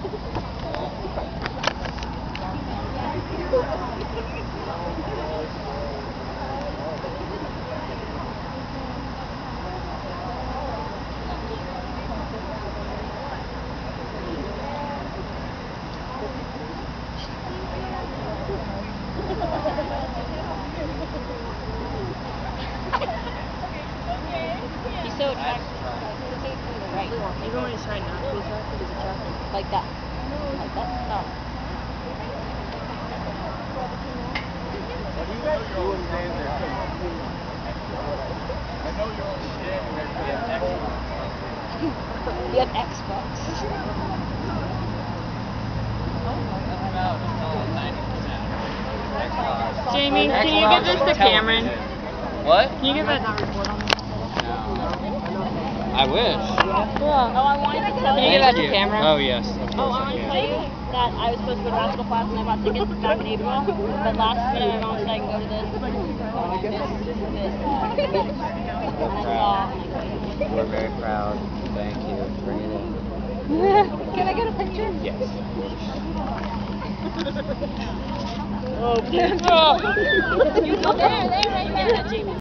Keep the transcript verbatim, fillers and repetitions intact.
He's so attractive. Right. Even when he's trying not to be attractive, he's attractive. Like that. Like that. Oh. You wouldn't stand there. I know you're only standing there because you have Xbox. You have Xbox. Jamie, can you give this to Cameron? What? Can you give that? I wish. Yeah. Oh, I wanted to tell Can you. you give that to Cameron? Oh, yes. Of Oh, course I I want to can. tell you that I was supposed to go to basketball class and I bought tickets back in April, but last minute my mom said I can go to this, uh, this, this, uh, event. And I saw, and I couldn't. We're very proud. Thank you. Bring it in. Can I get a picture? Yes. Oh, please. Oh. You go there, there, right there.